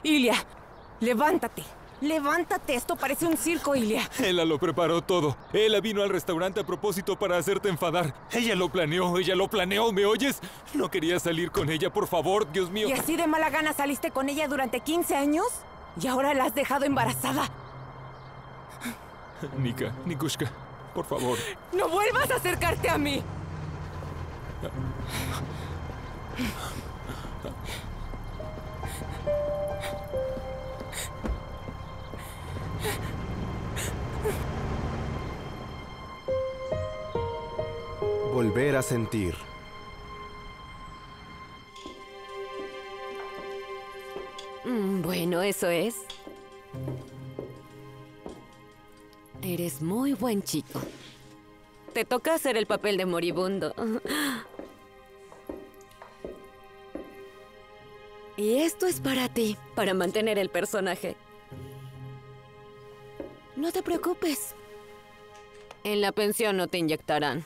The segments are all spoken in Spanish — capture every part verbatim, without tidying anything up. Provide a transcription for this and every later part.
Ilia, levántate. Levántate, esto parece un circo, Ilia. Ella lo preparó todo. Ella vino al restaurante a propósito para hacerte enfadar. Ella lo planeó, ella lo planeó, ¿me oyes? No quería salir con ella, por favor, Dios mío. ¿Y así de mala gana saliste con ella durante quince años? ¿Y ahora la has dejado embarazada? Nika, Nikushka, por favor. ¡No vuelvas a acercarte a mí! Volver a sentir. Mm, bueno, eso es. Eres muy buen chico. Te toca hacer el papel de moribundo. Y esto es para ti, para mantener el personaje. No te preocupes. En la pensión no te inyectarán.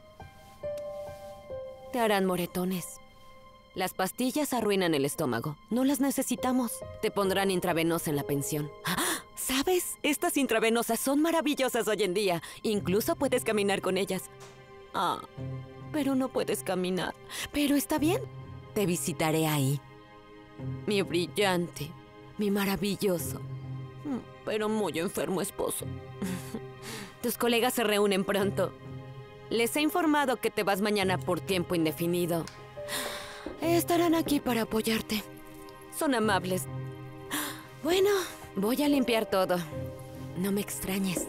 Te harán moretones. Las pastillas arruinan el estómago. No las necesitamos. Te pondrán intravenosa en la pensión. ¿Sabes? Estas intravenosas son maravillosas hoy en día. Incluso puedes caminar con ellas. Ah, pero no puedes caminar. Pero está bien. Te visitaré ahí. Mi brillante, mi maravilloso, pero muy enfermo esposo. Tus colegas se reúnen pronto. Les he informado que te vas mañana por tiempo indefinido. Estarán aquí para apoyarte. Son amables. Bueno, voy a limpiar todo. No me extrañes.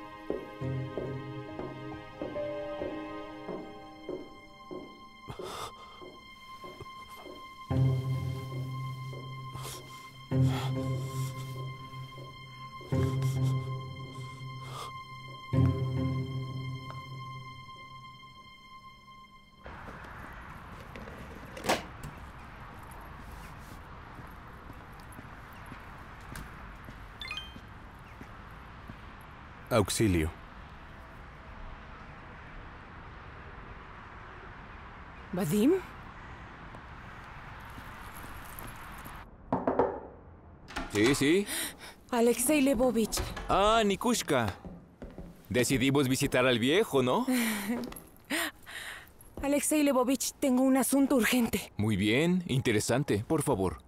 Auxilio. ¿Vadim? Sí, sí. Alexei Levovich. Ah, Nikushka. Decidimos visitar al viejo, ¿no? Alexei Levovich, tengo un asunto urgente. Muy bien, interesante. Por favor.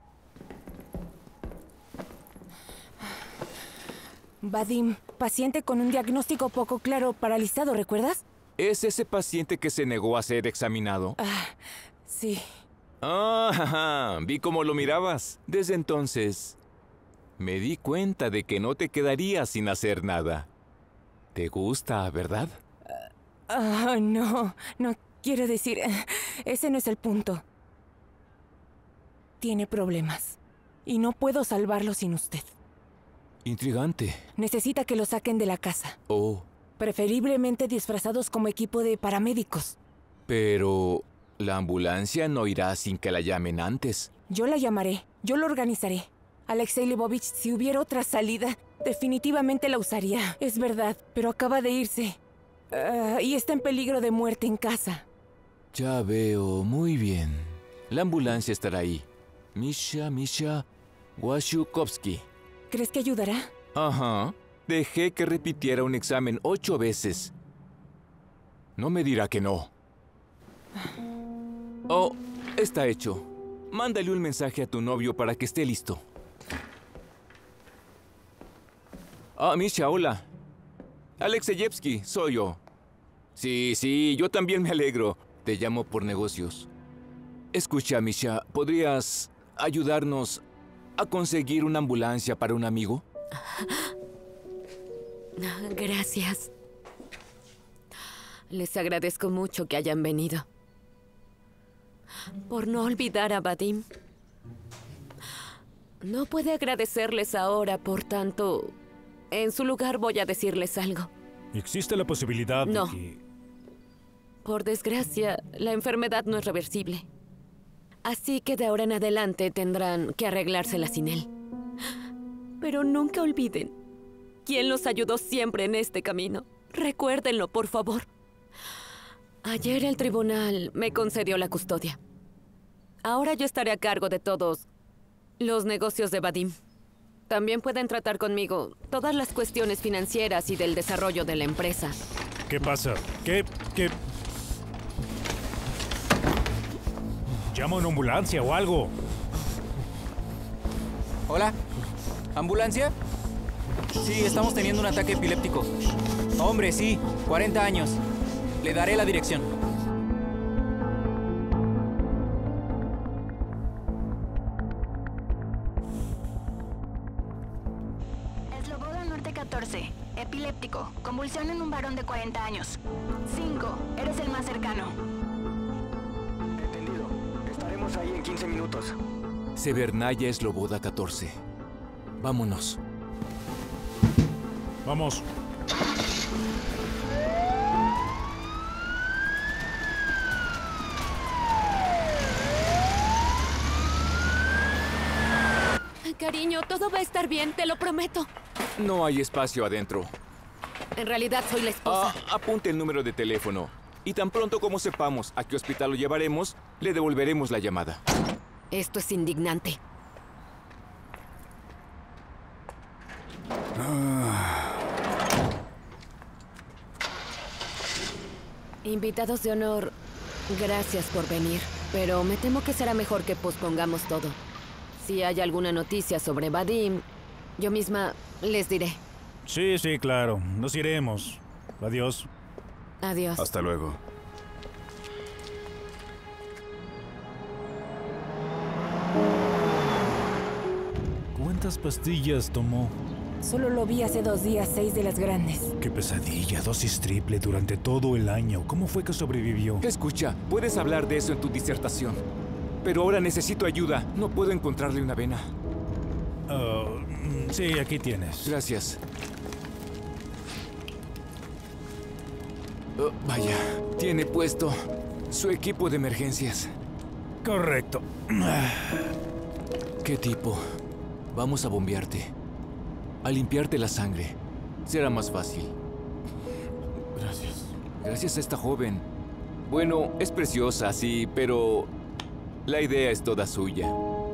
Vadim, paciente con un diagnóstico poco claro, paralizado, ¿recuerdas? ¿Es ese paciente que se negó a ser examinado? Ah, sí. Ah, jaja, vi cómo lo mirabas. Desde entonces, me di cuenta de que no te quedarías sin hacer nada. ¿Te gusta, verdad? Ah, uh, no, no quiero decir... Ese no es el punto. Tiene problemas. Y no puedo salvarlo sin usted. Intrigante. Necesita que lo saquen de la casa. Oh. Preferiblemente disfrazados como equipo de paramédicos. Pero... la ambulancia no irá sin que la llamen antes. Yo la llamaré. Yo lo organizaré. Alexei Levovich, si hubiera otra salida, definitivamente la usaría. Es verdad, pero acaba de irse. Uh, y está en peligro de muerte en casa. Ya veo. Muy bien. La ambulancia estará ahí. Misha, Misha Wasiukovsky. ¿Crees que ayudará? Ajá. Dejé que repitiera un examen ocho veces. No me dirá que no. Oh, está hecho. Mándale un mensaje a tu novio para que esté listo. Ah, Misha, hola. Alexeyevsky, soy yo. Sí, sí, yo también me alegro. Te llamo por negocios. Escucha, Misha, ¿podrías ayudarnos a conseguir una ambulancia para un amigo? Gracias. Les agradezco mucho que hayan venido. Por no olvidar a Vadim. No puede agradecerles ahora, por tanto, en su lugar voy a decirles algo. ¿Existe la posibilidad no. de que...? Por desgracia, la enfermedad no es reversible. Así que de ahora en adelante tendrán que arreglársela sin él. Pero nunca olviden quién los ayudó siempre en este camino. Recuérdenlo, por favor. Ayer el tribunal me concedió la custodia. Ahora yo estaré a cargo de todos Los negocios de Vadim. También pueden tratar conmigo todas las cuestiones financieras y del desarrollo de la empresa. ¿Qué pasa? ¿Qué? ¿Qué? Llama a una ambulancia o algo. ¿Hola? ¿Ambulancia? Sí, estamos teniendo un ataque epiléptico. Hombre, sí, cuarenta años. Le daré la dirección. Sloboda Norte catorce. Epiléptico. Convulsión en un varón de cuarenta años. cinco. Eres el más cercano. Entendido. Estaremos ahí en quince minutos. Severnaya Sloboda catorce. Vámonos. Vamos. Cariño, todo va a estar bien, te lo prometo. No hay espacio adentro. En realidad soy la esposa. Ah, apunte el número de teléfono. Y tan pronto como sepamos a qué hospital lo llevaremos, le devolveremos la llamada. Esto es indignante. Invitados de honor, gracias por venir. Pero me temo que será mejor que pospongamos todo. Si hay alguna noticia sobre Vadim, yo misma les diré. Sí, sí, claro. Nos iremos. Adiós. Adiós. Hasta luego. ¿Cuántas pastillas tomó? Solo lo vi hace dos días, seis de las grandes. Qué pesadilla, dosis triple durante todo el año. ¿Cómo fue que sobrevivió? Escucha, puedes hablar de eso en tu disertación. Pero ahora necesito ayuda. No puedo encontrarle una vena. Ah, sí, aquí tienes. Gracias. Oh, vaya, tiene puesto su equipo de emergencias. Correcto. ¿Qué tipo? Vamos a bombearte. A limpiarte la sangre. Será más fácil. Gracias. Gracias a esta joven. Bueno, es preciosa, sí, pero la idea es toda suya.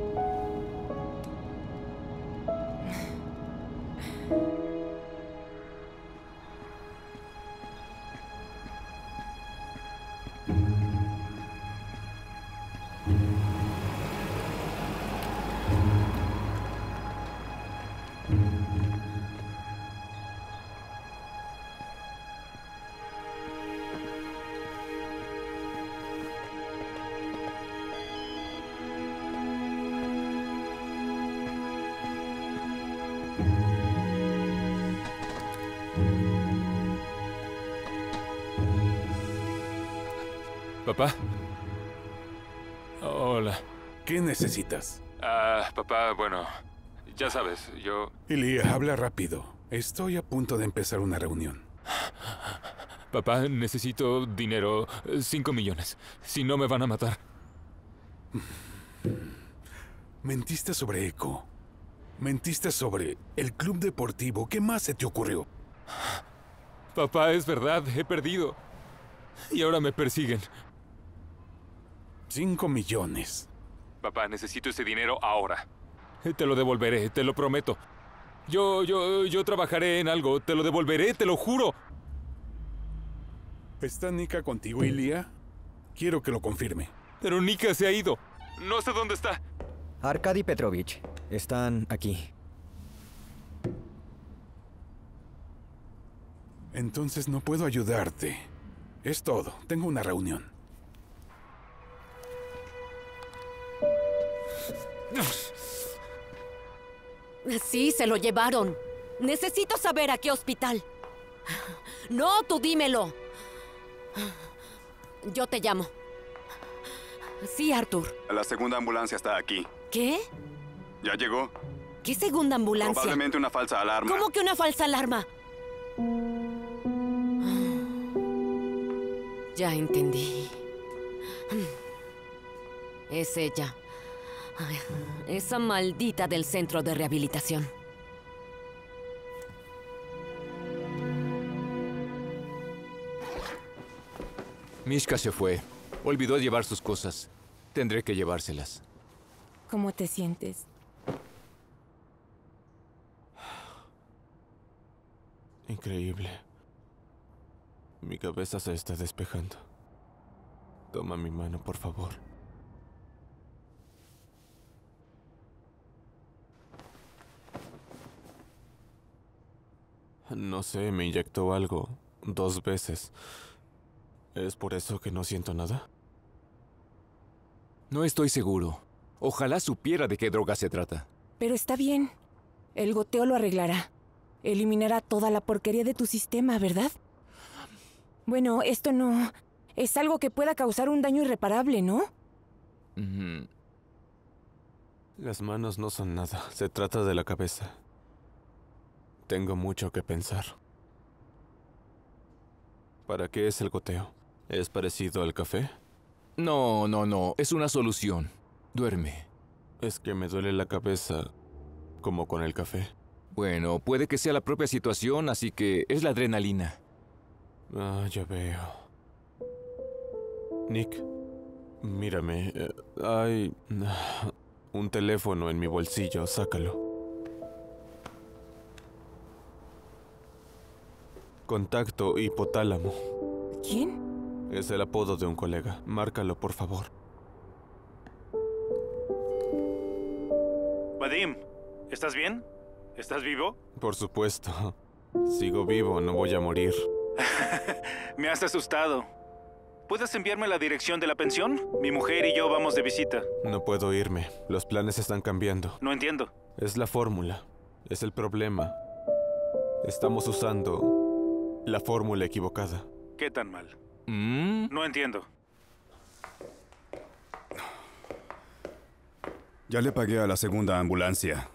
¿Papá? Hola. ¿Qué necesitas? Ah, papá, bueno, ya sabes, yo... Ilia, habla rápido. Estoy a punto de empezar una reunión. Papá, necesito dinero. Cinco millones. Si no, me van a matar. Mentiste sobre Echo. Mentiste sobre el club deportivo. ¿Qué más se te ocurrió? Papá, es verdad. He perdido. Y ahora me persiguen. Cinco millones. Papá, necesito ese dinero ahora. Te lo devolveré, te lo prometo. Yo, yo, yo trabajaré en algo. Te lo devolveré, te lo juro. ¿Está Nika contigo, Ilia? Quiero que lo confirme. Pero Nika se ha ido. No sé dónde está. Arkady Petrovich, están aquí. Entonces no puedo ayudarte. Es todo. Tengo una reunión. Sí, se lo llevaron. Necesito saber a qué hospital. No, tú dímelo. Yo te llamo. Sí, Arthur. La segunda ambulancia está aquí. ¿Qué? ¿Ya llegó? ¿Qué segunda ambulancia? Probablemente una falsa alarma. ¿Cómo que una falsa alarma? Ya entendí. Es ella. Ay, esa maldita del centro de rehabilitación. Mishka se fue. Olvidó llevar sus cosas. Tendré que llevárselas. ¿Cómo te sientes? Increíble. Mi cabeza se está despejando. Toma mi mano, por favor. No sé, me inyectó algo dos veces. ¿Es por eso que no siento nada? No estoy seguro. Ojalá supiera de qué droga se trata. Pero está bien. El goteo lo arreglará. Eliminará toda la porquería de tu sistema, ¿verdad? Bueno, esto no... Es algo que pueda causar un daño irreparable, ¿no? Mm. Las manos no son nada. Se trata de la cabeza. Tengo mucho que pensar. ¿Para qué es el goteo? ¿Es parecido al café? No, no, no. Es una solución. Duerme. Es que me duele la cabeza como con el café. Bueno, puede que sea la propia situación, así que es la adrenalina. Ah, ya veo. Nick, mírame. eh, Hay ah, un teléfono en mi bolsillo. Sácalo. Contacto hipotálamo. ¿Quién? Es el apodo de un colega. Márcalo, por favor. Vadim, ¿estás bien? ¿Estás vivo? Por supuesto. Sigo vivo, no voy a morir. Me has asustado. ¿Puedes enviarme la dirección de la pensión? Mi mujer y yo vamos de visita. No puedo irme. Los planes están cambiando. No entiendo. Es la fórmula. Es el problema. Estamos usando la fórmula equivocada. ¿Qué tan mal? ¿Mm? No entiendo. Ya le pagué a la segunda ambulancia.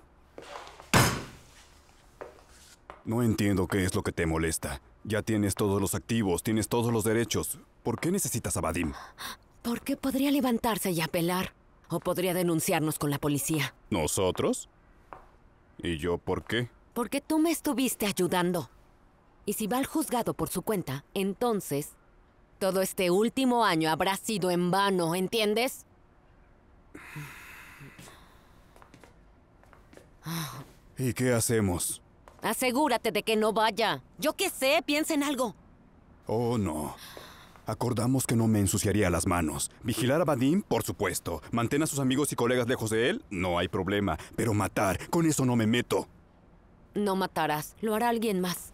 No entiendo qué es lo que te molesta. Ya tienes todos los activos, tienes todos los derechos. ¿Por qué necesitas a Vadim? Porque podría levantarse y apelar. O podría denunciarnos con la policía. ¿Nosotros? ¿Y yo por qué? Porque tú me estuviste ayudando. Y si va al juzgado por su cuenta, entonces todo este último año habrá sido en vano, ¿entiendes? ¿Y qué hacemos? Asegúrate de que no vaya. Yo qué sé, piensa en algo. Oh, no. Acordamos que no me ensuciaría las manos. Vigilar a Vadim, por supuesto. Mantén a sus amigos y colegas lejos de él, no hay problema. Pero matar, con eso no me meto. No matarás, lo hará alguien más.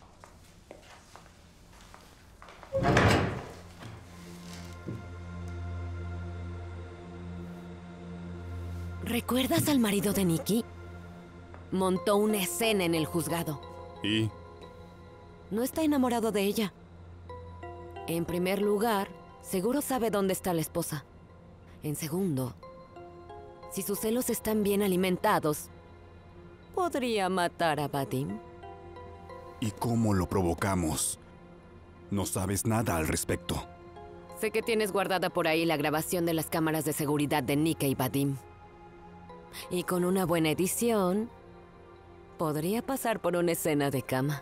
¿Recuerdas al marido de Nikki? Montó una escena en el juzgado. ¿Y? No está enamorado de ella. En primer lugar, seguro sabe dónde está la esposa. En segundo, si sus celos están bien alimentados, podría matar a Vadim. ¿Y cómo lo provocamos? No sabes nada al respecto. Sé que tienes guardada por ahí la grabación de las cámaras de seguridad de Nika y Vadim. Y con una buena edición, podría pasar por una escena de cama.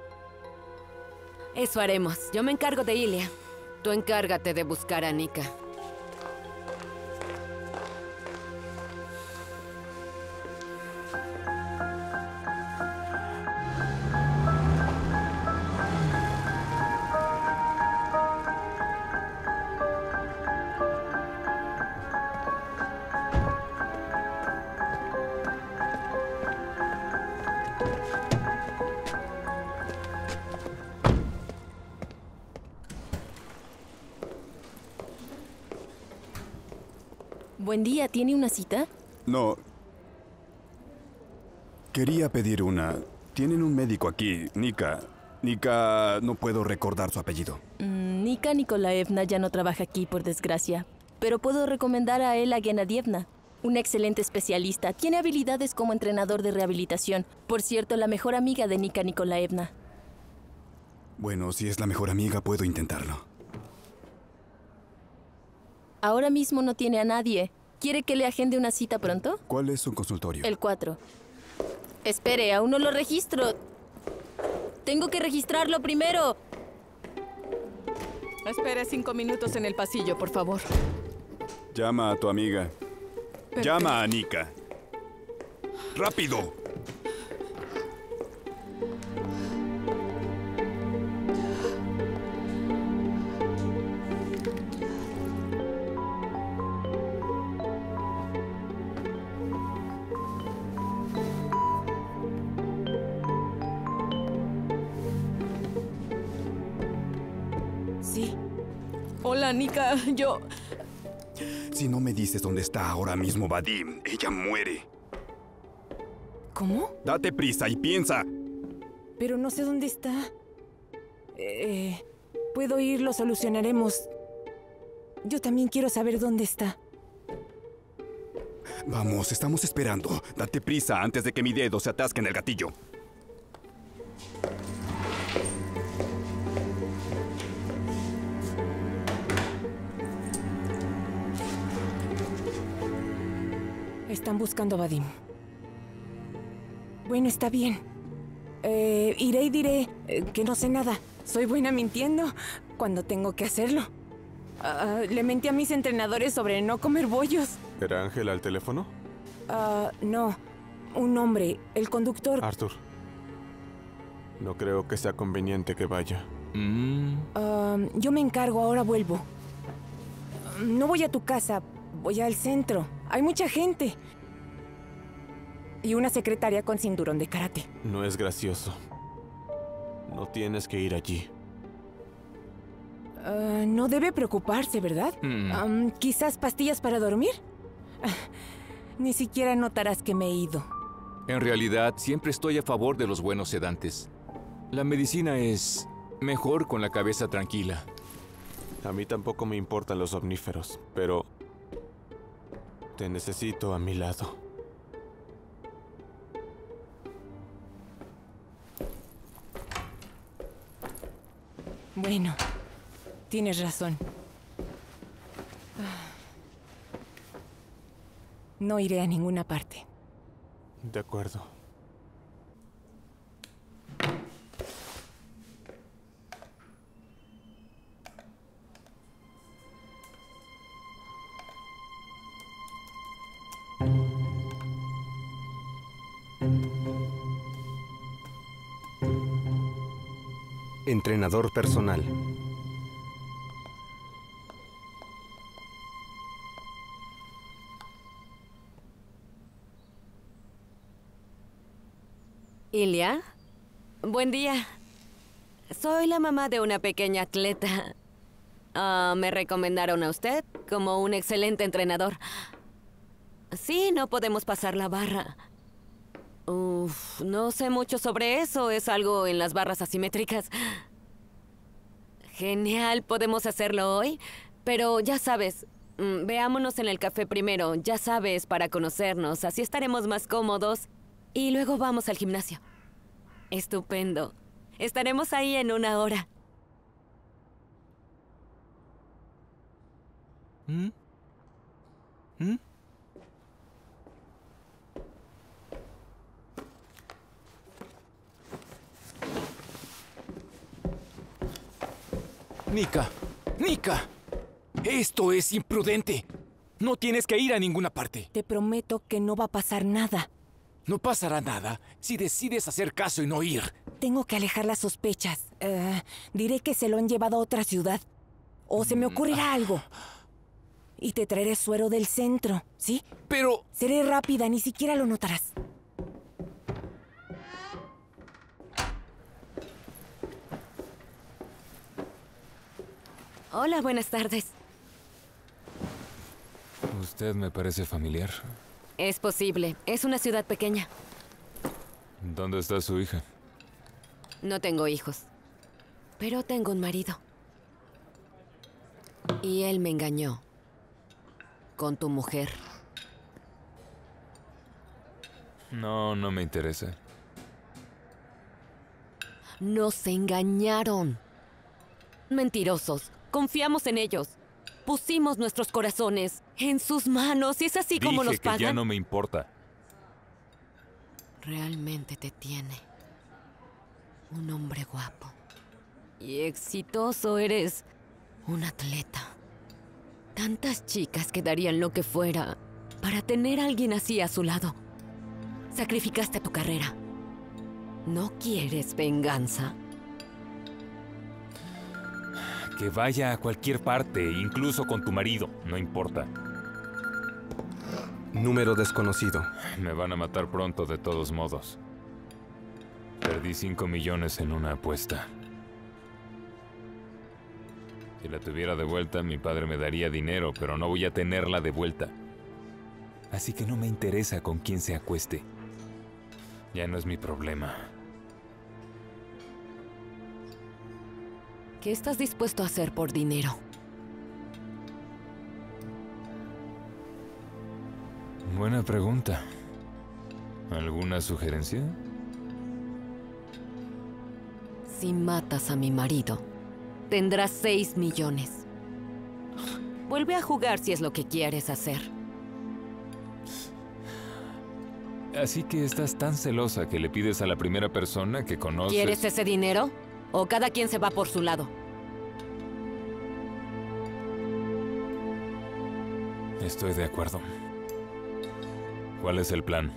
Eso haremos. Yo me encargo de Ilya. Tú encárgate de buscar a Nika. Buen día, ¿tiene una cita? No. Quería pedir una. Tienen un médico aquí, Nika. Nika... no puedo recordar su apellido. Mm, Nika Nikolaevna ya no trabaja aquí, por desgracia. Pero puedo recomendar a Ela Gennadievna, una excelente especialista. Tiene habilidades como entrenador de rehabilitación. Por cierto, la mejor amiga de Nika Nikolaevna. Bueno, si es la mejor amiga, puedo intentarlo. Ahora mismo no tiene a nadie. ¿Quiere que le agende una cita pronto? ¿Cuál es su consultorio? El cuatro. Espere, aún no lo registro. Tengo que registrarlo primero. Espere cinco minutos en el pasillo, por favor. Llama a tu amiga. Pero Llama qué... a Nika. ¡Rápido! Hola, Nika. Yo... Si no me dices dónde está ahora mismo Vadim, ella muere. ¿Cómo? Date prisa y piensa. Pero no sé dónde está. Eh, puedo ir, lo solucionaremos. Yo también quiero saber dónde está. Vamos, estamos esperando. Date prisa antes de que mi dedo se atasque en el gatillo. Están buscando a Vadim. Bueno, está bien. Eh, iré y diré eh, que no sé nada. Soy buena mintiendo cuando tengo que hacerlo. Uh, le mentí a mis entrenadores sobre no comer bollos. ¿Era Ángel al teléfono? Uh, no, un hombre, el conductor. Arthur. No creo que sea conveniente que vaya. Mm. Uh, yo me encargo, ahora vuelvo. No voy a tu casa, voy al centro. Hay mucha gente. Y una secretaria con cinturón de karate. No es gracioso. No tienes que ir allí. Uh, no debe preocuparse, ¿verdad? Mm. Um, ¿Quizás pastillas para dormir? Ni siquiera notarás que me he ido. En realidad, siempre estoy a favor de los buenos sedantes. La medicina es mejor con la cabeza tranquila. A mí tampoco me importan los omníferos, pero te necesito a mi lado. Bueno, tienes razón. No iré a ninguna parte. De acuerdo. Entrenador personal. Ilya, buen día. Soy la mamá de una pequeña atleta. Uh, me recomendaron a usted como un excelente entrenador. Sí, no podemos pasar la barra. Uf, no sé mucho sobre eso. Es algo en las barras asimétricas. Genial, podemos hacerlo hoy. Pero ya sabes, mm, veámonos en el café primero. Ya sabes, para conocernos. Así estaremos más cómodos. Y luego vamos al gimnasio. Estupendo. Estaremos ahí en una hora. ¿Mm? ¿Mm? Nika, Nika, esto es imprudente. No tienes que ir a ninguna parte. Te prometo que no va a pasar nada. No pasará nada si decides hacer caso y no ir. Tengo que alejar las sospechas. Uh, diré que se lo han llevado a otra ciudad. O se me ocurrirá algo. Y te traeré suero del centro, ¿sí? Pero... Seré rápida, ni siquiera lo notarás. Hola, buenas tardes. Usted me parece familiar. Es posible. Es una ciudad pequeña. ¿Dónde está su hija? No tengo hijos. Pero tengo un marido. Y él me engañó. Con tu mujer. No, no me interesa. Nos engañaron. Mentirosos. Confiamos en ellos. Pusimos nuestros corazones en sus manos y es así Dije como nos que pagan. ya no me importa. Realmente te tiene. Un hombre guapo. Y exitoso eres. Un atleta. Tantas chicas que darían lo que fuera para tener a alguien así a su lado. Sacrificaste tu carrera. ¿No quieres venganza? Que vaya a cualquier parte, incluso con tu marido, no importa. Número desconocido. Me van a matar pronto de todos modos. Perdí cinco millones en una apuesta. Si la tuviera de vuelta, mi padre me daría dinero, pero no voy a tenerla de vuelta. Así que no me interesa con quién se acueste. Ya no es mi problema. ¿Qué estás dispuesto a hacer por dinero? Buena pregunta. ¿Alguna sugerencia? Si matas a mi marido, tendrás seis millones. Vuelve a jugar si es lo que quieres hacer. Así que estás tan celosa que le pides a la primera persona que conoces... ¿Quieres ese dinero? ¿O cada quien se va por su lado? Estoy de acuerdo. ¿Cuál es el plan?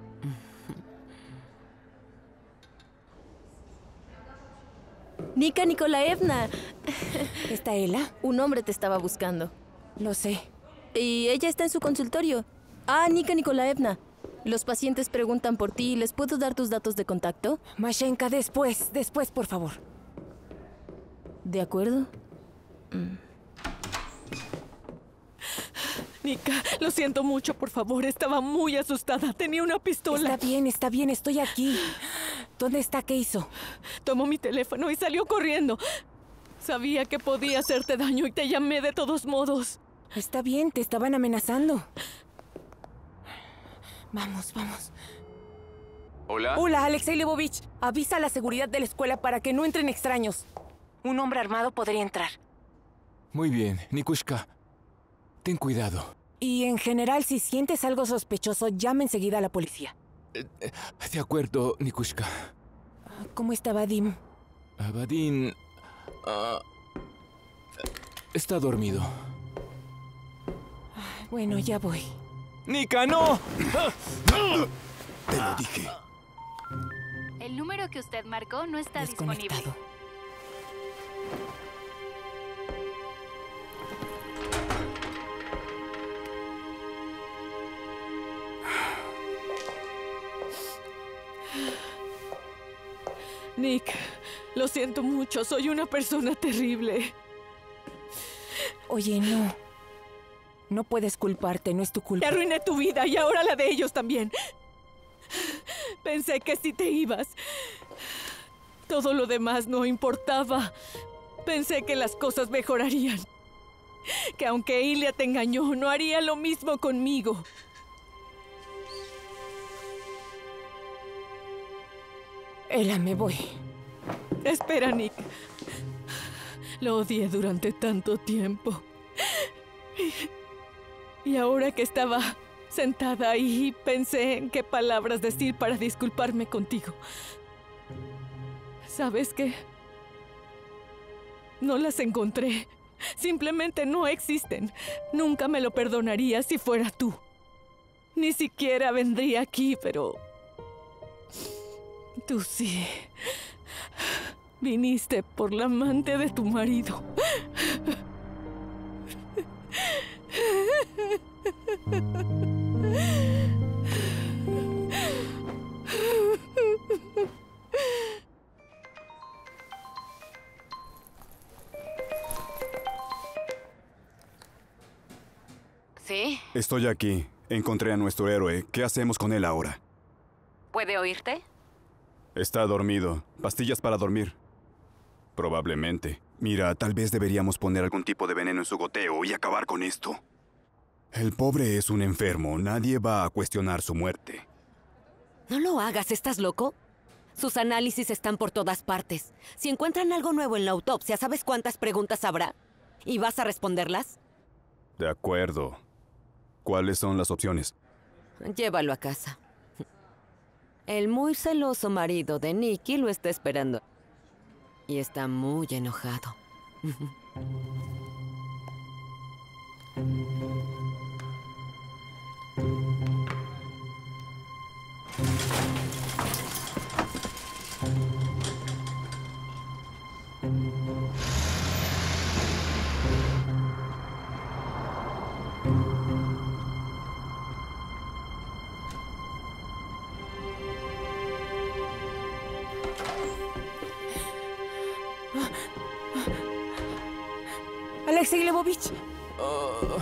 Nika Nikolaevna. ¿Está Ela? Un hombre te estaba buscando. Lo sé. Y ella está en su consultorio. Ah, Nika Nikolaevna. Los pacientes preguntan por ti. ¿Les puedo dar tus datos de contacto? Mashenka, después. Después, por favor. ¿De acuerdo? Mm. Nika, lo siento mucho, por favor. Estaba muy asustada. Tenía una pistola. Está bien, está bien. Estoy aquí. ¿Dónde está? ¿Qué hizo? Tomó mi teléfono y salió corriendo. Sabía que podía hacerte daño y te llamé de todos modos. Está bien, te estaban amenazando. Vamos, vamos. ¿Hola? Hola, Alexei Lebovich. Avisa a la seguridad de la escuela para que no entren extraños. Un hombre armado podría entrar. Muy bien, Nikushka. Ten cuidado. Y en general, si sientes algo sospechoso, llama enseguida a la policía. De acuerdo, Nikushka. ¿Cómo está Vadim? Uh, Vadim... Uh, está dormido. Bueno, ya voy. ¡Nika, no! Te lo dije. El número que usted marcó no está disponible. Nick, lo siento mucho. Soy una persona terrible. Oye, no. No puedes culparte, no es tu culpa. Te arruiné tu vida y ahora la de ellos también. Pensé que si te ibas, todo lo demás no importaba. Pensé que las cosas mejorarían. Que aunque Ilya te engañó, no haría lo mismo conmigo. Ela, me voy. Espera, Nick. Lo odié durante tanto tiempo. Y, y ahora que estaba sentada ahí, pensé en qué palabras decir para disculparme contigo. ¿Sabes qué? No las encontré. Simplemente no existen. Nunca me lo perdonaría si fuera tú. Ni siquiera vendría aquí, pero... tú sí. Viniste por la amante de tu marido. ¿Sí? Estoy aquí. Encontré a nuestro héroe. ¿Qué hacemos con él ahora? ¿Puede oírte? Está dormido. Pastillas para dormir. Probablemente. Mira, tal vez deberíamos poner algún tipo de veneno en su goteo y acabar con esto. El pobre es un enfermo. Nadie va a cuestionar su muerte. No lo hagas, ¿estás loco? Sus análisis están por todas partes. Si encuentran algo nuevo en la autopsia, ¿sabes cuántas preguntas habrá? ¿Y vas a responderlas? De acuerdo. ¿Cuáles son las opciones? Llévalo a casa. El muy celoso marido de Nikki lo está esperando. Y está muy enojado. Alexei Lvovich. Uh,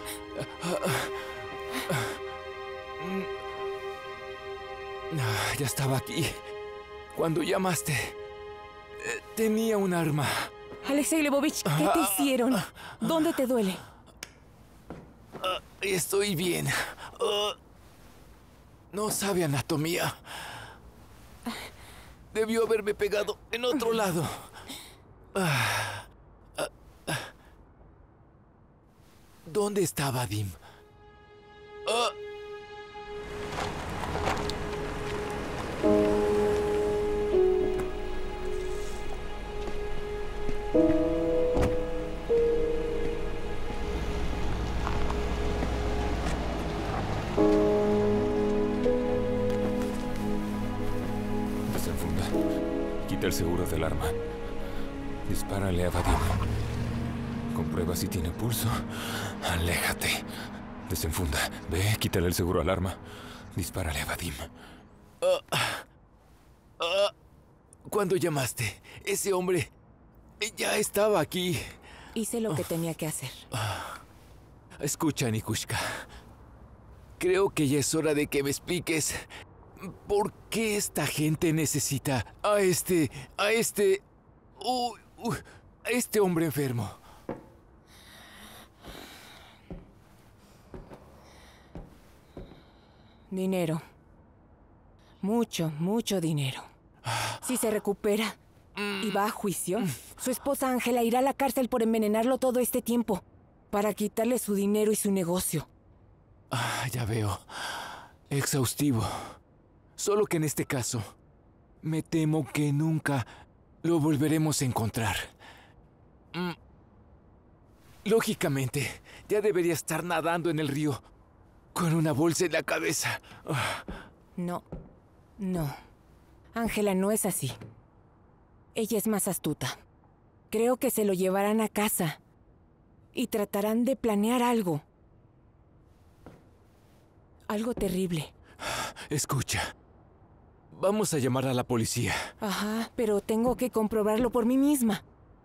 ya estaba aquí. Cuando llamaste, eh, tenía un arma. Alexei Lvovich, ¿qué te hicieron? ¿Dónde te duele? Uh, estoy bien. Uh, no sabe anatomía. Debió haberme pegado en otro lado. Uh, uh, uh. ¿Dónde está Vadim? Uh. Desenfunda. Quita el seguro del arma. Dispárale a Vadim. Comprueba si tiene pulso. Aléjate. Desenfunda. Ve, quítale el seguro al arma. Dispárale a Vadim. Uh, uh, ¿Cuándo llamaste? Ese hombre ya estaba aquí. Hice lo que tenía que hacer. Uh, escucha, Nikushka. Creo que ya es hora de que me expliques por qué esta gente necesita a este... a este... Uh, uh, a este hombre enfermo. Dinero. Mucho, mucho dinero. Si se recupera y va a juicio, su esposa Ángela irá a la cárcel por envenenarlo todo este tiempo para quitarle su dinero y su negocio. Ah, ya veo. Exhaustivo. Solo que en este caso, me temo que nunca lo volveremos a encontrar. Mm. Lógicamente, ya debería estar nadando en el río con una bolsa en la cabeza. Ah. No, no. Ángela no es así. Ella es más astuta. Creo que se lo llevarán a casa y tratarán de planear algo. Algo terrible. Escucha. Vamos a llamar a la policía. Ajá, pero tengo que comprobarlo por mí misma.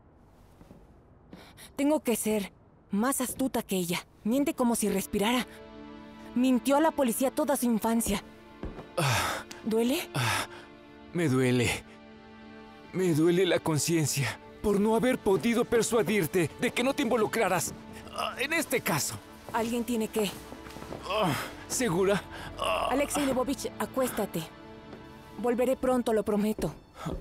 Tengo que ser más astuta que ella. Miente como si respirara. Mintió a la policía toda su infancia. Ah, ¿Duele? Ah, me duele. Me duele la conciencia por no haber podido persuadirte de que no te involucraras ah, en este caso. Alguien tiene que... Ah, ¿segura? Ah. Alexei Lvovich, acuéstate. Volveré pronto, lo prometo.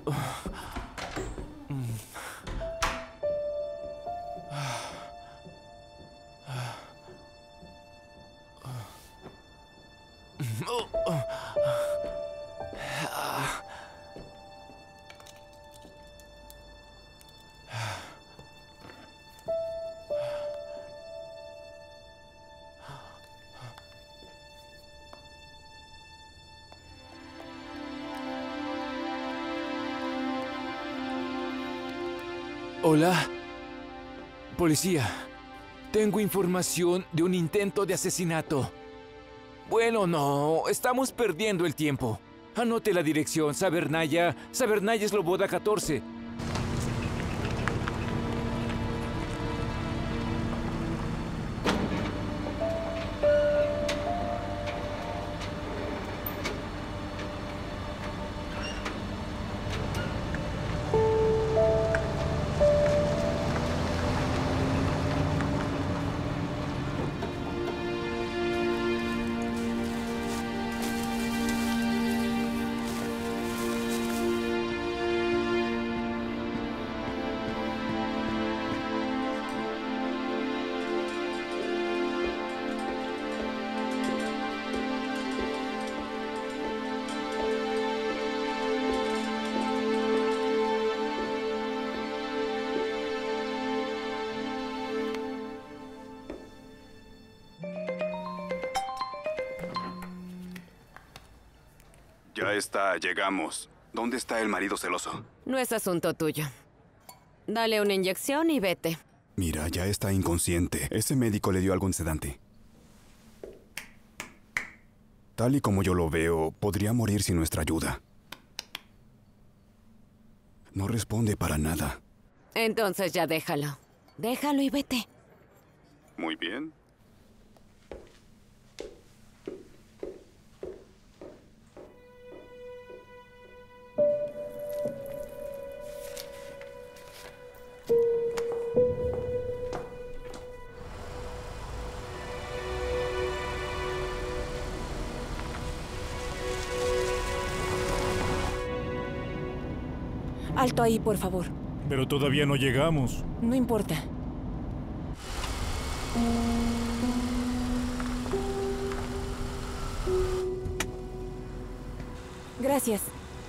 Hola. Policía. Tengo información de un intento de asesinato. Bueno, no. Estamos perdiendo el tiempo. Anote la dirección. Sabernaya. Sabernaya Sloboda catorce. Ya está, llegamos. ¿Dónde está el marido celoso? No es asunto tuyo. Dale una inyección y vete. Mira, ya está inconsciente. Ese médico le dio algún sedante. Tal y como yo lo veo, podría morir sin nuestra ayuda. No responde para nada. Entonces ya déjalo. Déjalo y vete. Muy bien. Alto ahí, por favor. Pero todavía no llegamos. No importa. Gracias.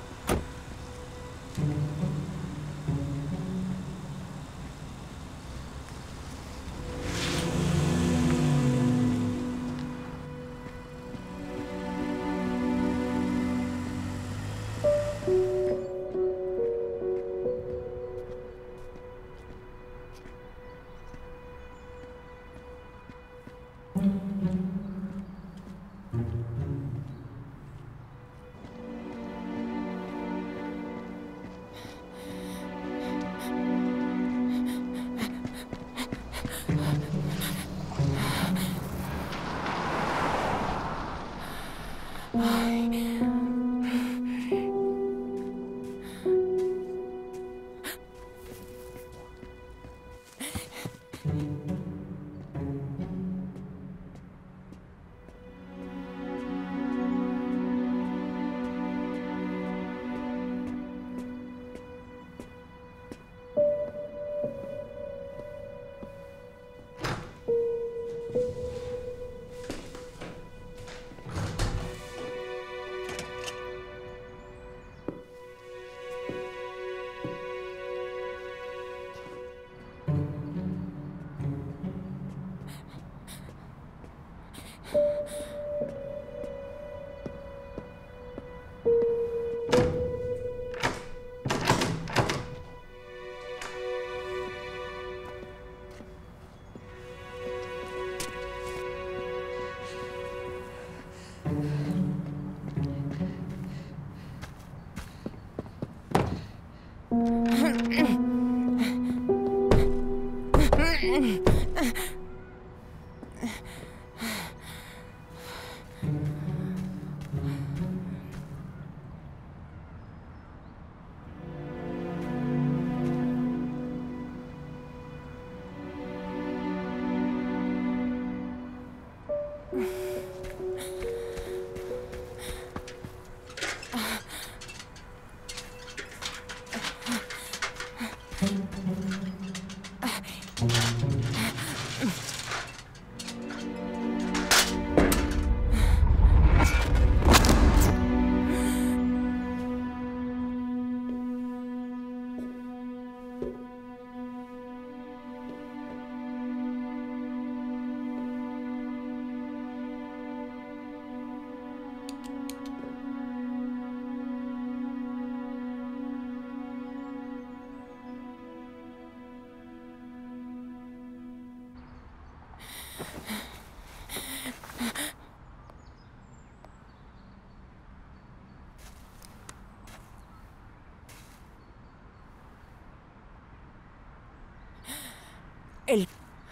El...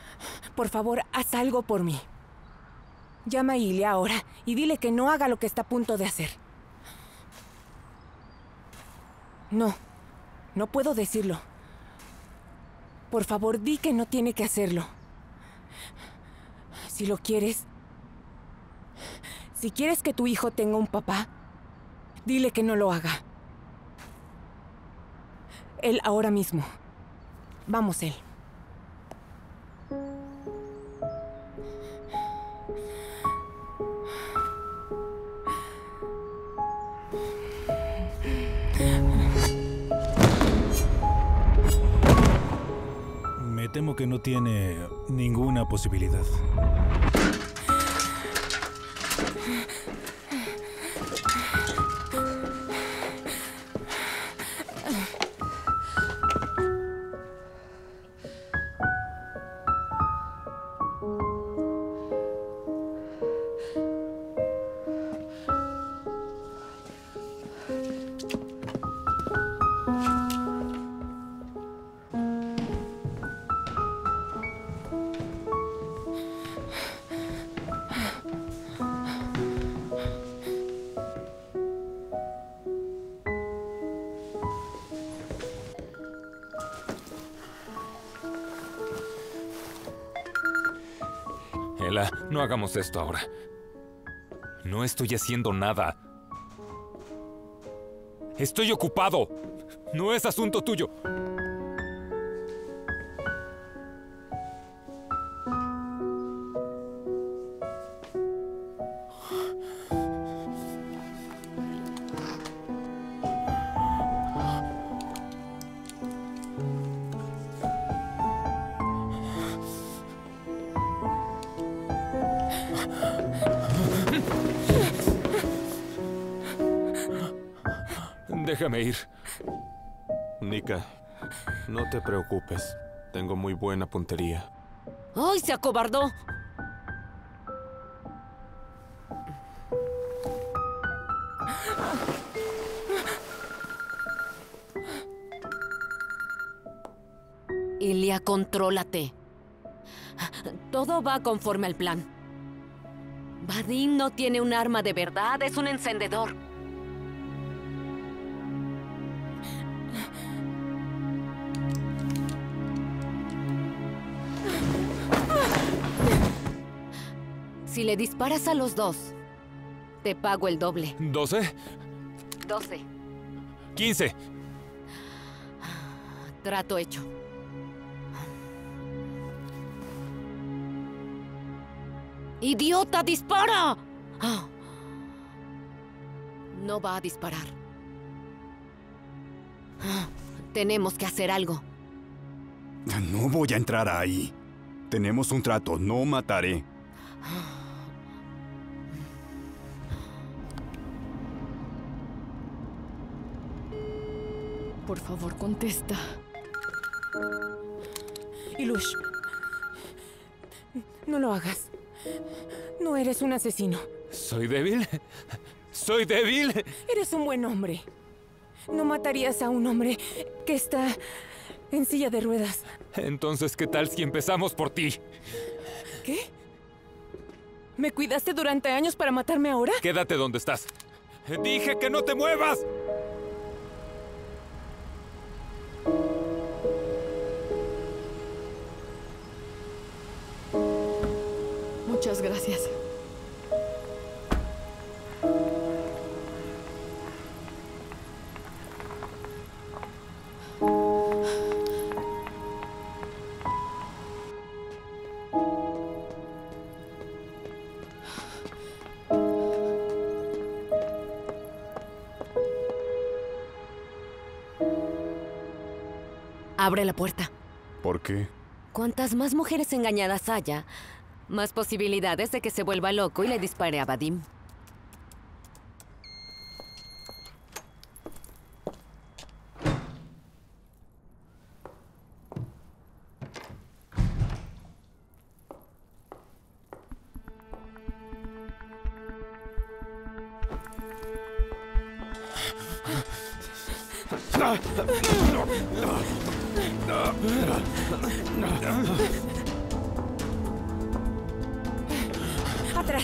Por favor, haz algo por mí. Llama a Ilya ahora y dile que no haga lo que está a punto de hacer. No, no puedo decirlo. Por favor, di que no tiene que hacerlo. Si lo quieres... Si quieres que tu hijo tenga un papá, dile que no lo haga. Él ahora mismo. Vamos, él. Me temo que no tiene ninguna posibilidad. Daniela, no hagamos esto ahora. No estoy haciendo nada. Estoy ocupado. No es asunto tuyo. Déjame ir. Nika, no te preocupes. Tengo muy buena puntería. ¡Ay, se acobardó! Ilia, contrólate. Todo va conforme al plan. Vadim no tiene un arma de verdad, es un encendedor. Si le disparas a los dos, te pago el doble. ¿Doce? Doce. Quince. Trato hecho. ¡Idiota, dispara! No va a disparar. Tenemos que hacer algo. No voy a entrar ahí. Tenemos un trato, no mataré. Por favor, contesta. Ilush, no lo hagas. No eres un asesino. ¿Soy débil? ¿Soy débil? Eres un buen hombre. No matarías a un hombre que está en silla de ruedas. Entonces, ¿qué tal si empezamos por ti? ¿Qué? ¿Me cuidaste durante años para matarme ahora? Quédate donde estás. ¡Dije que no te muevas! Muchas gracias. Abre la puerta. ¿Por qué? Cuantas más mujeres engañadas haya, más posibilidades de que se vuelva loco y le dispare a Vadim. ¡Atrás!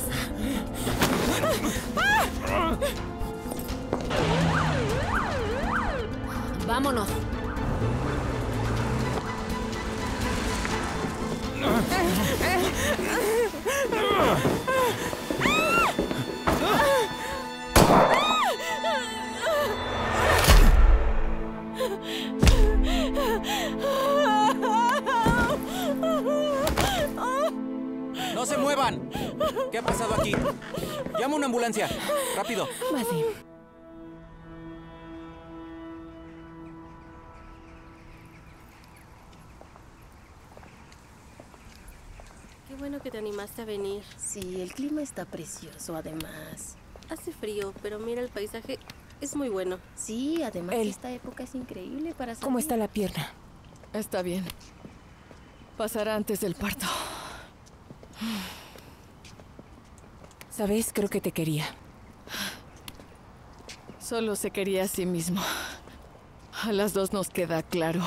¡Vámonos! ¡No se muevan! ¿Qué ha pasado aquí? ¡Llama una ambulancia! ¡Rápido! Vadim. Qué bueno que te animaste a venir. Sí, el clima está precioso, además. Hace frío, pero mira, el paisaje es muy bueno. Sí, además El- esta época es increíble para salir. ¿Cómo está la pierna? Está bien. Pasará antes del parto. ¿Sabes? Creo que te quería. Solo se quería a sí mismo. A las dos nos queda claro.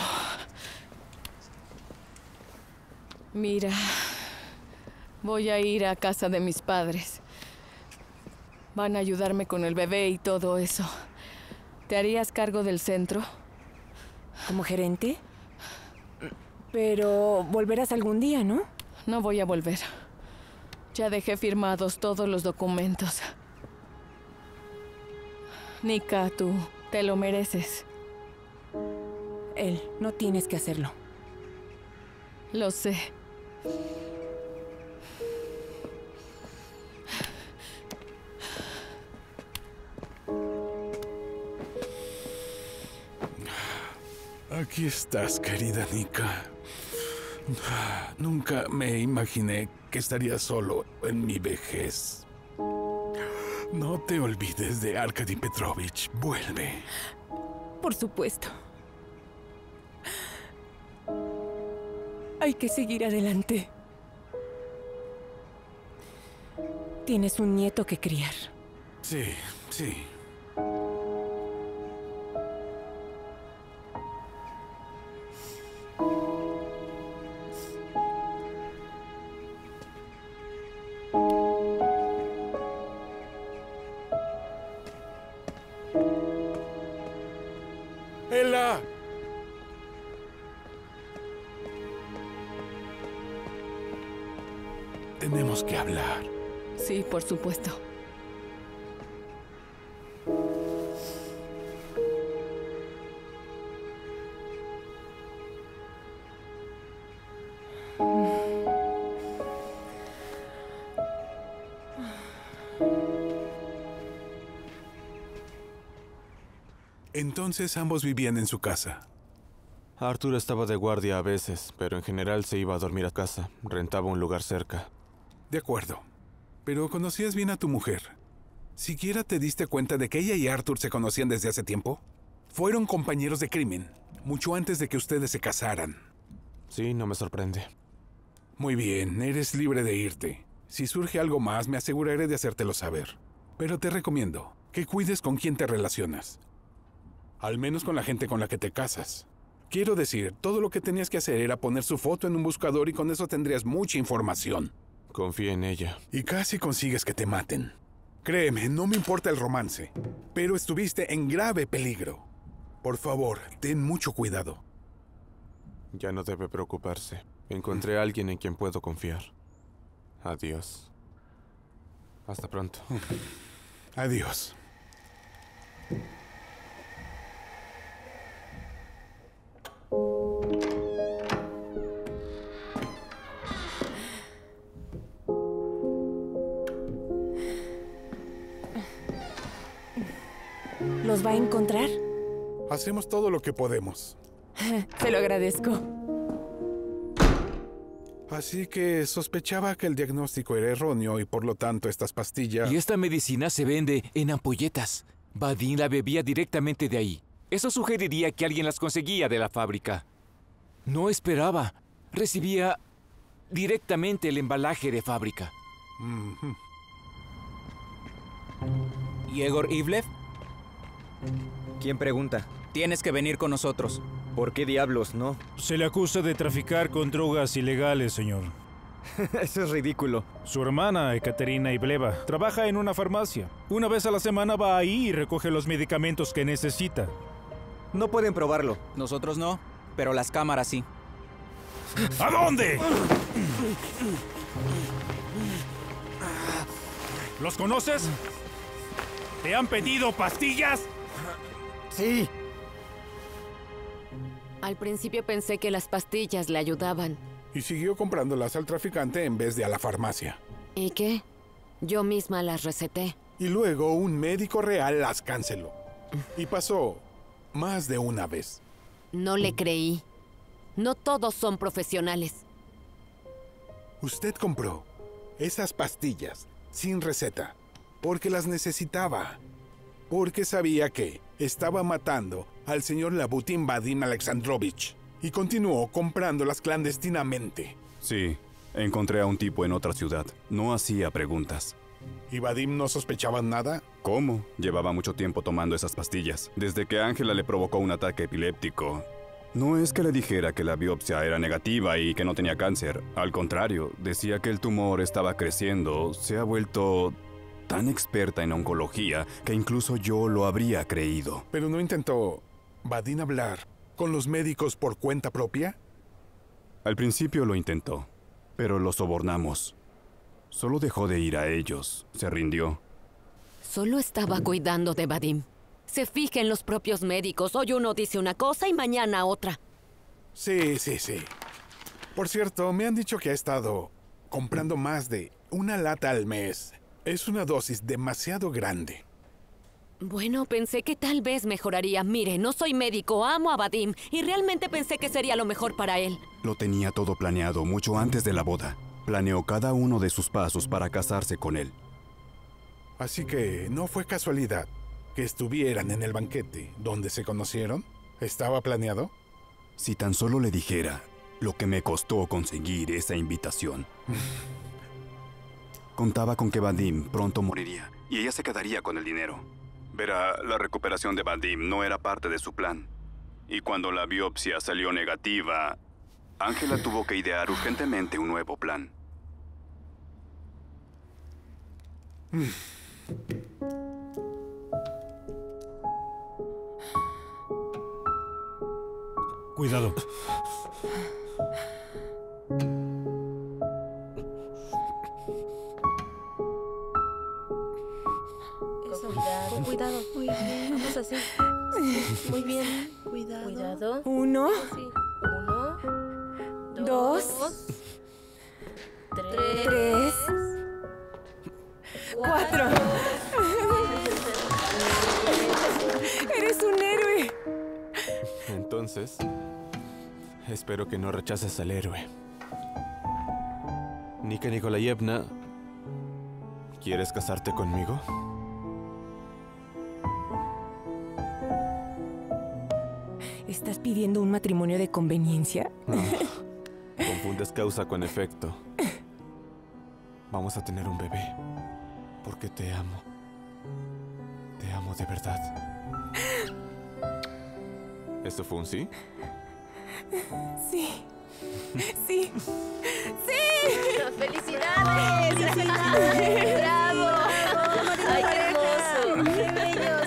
Mira, voy a ir a casa de mis padres. Van a ayudarme con el bebé y todo eso. ¿Te harías cargo del centro? ¿Como gerente? Pero volverás algún día, ¿no? No voy a volver. Ya dejé firmados todos los documentos. Nika, tú te lo mereces. Él, no tienes que hacerlo. Lo sé. Aquí estás, querida Nika. Nunca me imaginé que estaría solo en mi vejez. No te olvides de Arkady Petrovich. Vuelve. Por supuesto. Hay que seguir adelante. Tienes un nieto que criar. Sí, sí. ¡Ela! Tenemos que hablar. Sí, por supuesto. Entonces ambos vivían en su casa. Arthur estaba de guardia a veces, pero en general se iba a dormir a casa. Rentaba un lugar cerca. De acuerdo. Pero conocías bien a tu mujer. ¿Siquiera te diste cuenta de que ella y Arthur se conocían desde hace tiempo? Fueron compañeros de crimen, mucho antes de que ustedes se casaran. Sí, no me sorprende. Muy bien, eres libre de irte. Si surge algo más, me aseguraré de hacértelo saber. Pero te recomiendo que cuides con quién te relacionas. Al menos con la gente con la que te casas. Quiero decir, todo lo que tenías que hacer era poner su foto en un buscador y con eso tendrías mucha información. Confía en ella. Y casi consigues que te maten. Créeme, no me importa el romance, pero estuviste en grave peligro. Por favor, ten mucho cuidado. Ya no debe preocuparse. Encontré a alguien en quien puedo confiar. Adiós. Hasta pronto. Adiós. ¿Los va a encontrar? Hacemos todo lo que podemos. Se lo agradezco. Así que sospechaba que el diagnóstico era erróneo y por lo tanto estas pastillas... Y esta medicina se vende en ampolletas. Vadim la bebía directamente de ahí. Eso sugeriría que alguien las conseguía de la fábrica. No esperaba. Recibía directamente el embalaje de fábrica. Mm-hmm. ¿Yegor Ivlev? ¿Quién pregunta? Tienes que venir con nosotros. ¿Por qué diablos, no? Se le acusa de traficar con drogas ilegales, señor. Eso es ridículo. Su hermana, Ekaterina Ivleva, trabaja en una farmacia. Una vez a la semana va ahí y recoge los medicamentos que necesita. No pueden probarlo. Nosotros no, pero las cámaras sí. ¿A dónde? ¿Los conoces? ¿Te han pedido pastillas? Sí. Al principio pensé que las pastillas le ayudaban. Y siguió comprándolas al traficante en vez de a la farmacia. ¿Y qué? Yo misma las receté. Y luego un médico real las canceló. Y pasó más de una vez. No le creí. No todos son profesionales. Usted compró esas pastillas sin receta porque las necesitaba. Porque sabía que estaba matando al señor Labutin Vadim Alexandrovich. Y continuó comprándolas clandestinamente. Sí, encontré a un tipo en otra ciudad. No hacía preguntas. ¿Y Vadim no sospechaba nada? ¿Cómo? Llevaba mucho tiempo tomando esas pastillas. Desde que Ángela le provocó un ataque epiléptico. No es que le dijera que la biopsia era negativa y que no tenía cáncer. Al contrario, decía que el tumor estaba creciendo. Se ha vuelto tan experta en oncología que incluso yo lo habría creído. ¿Pero no intentó Vadim hablar con los médicos por cuenta propia? Al principio lo intentó, pero lo sobornamos. Solo dejó de ir a ellos. Se rindió. Solo estaba cuidando de Vadim. Se fija en los propios médicos. Hoy uno dice una cosa y mañana otra. Sí, sí, sí. Por cierto, me han dicho que ha estado comprando más de una lata al mes. Es una dosis demasiado grande. Bueno, pensé que tal vez mejoraría. Mire, no soy médico, amo a Vadim y realmente pensé que sería lo mejor para él. Lo tenía todo planeado mucho antes de la boda. Planeó cada uno de sus pasos para casarse con él. Así que no fue casualidad que estuvieran en el banquete donde se conocieron. ¿Estaba planeado? Si tan solo le dijera lo que me costó conseguir esa invitación. Contaba con que Vadim pronto moriría y ella se quedaría con el dinero. Verá, la recuperación de Vadim no era parte de su plan. Y cuando la biopsia salió negativa, Ángela tuvo que idear urgentemente un nuevo plan. Cuidado. Eso, con cuidado. Muy bien. Vamos así. Sí, muy bien. Cuidado. Cuidado. Uno. Sí. Uno. Dos. Dos Tres. tres Cuatro. Eres un héroe. Entonces, espero que no rechaces al héroe. Nika Nikolayevna, ¿quieres casarte conmigo? ¿Estás pidiendo un matrimonio de conveniencia? No. Confundes causa con efecto. Vamos a tener un bebé. Porque te amo. Te amo de verdad. ¿Eso fue un sí? Sí. Sí. ¡Sí! ¡Felicidades! ¡Felicidades! ¡Bravo! ¡Ay, qué hermoso! ¡Qué bello!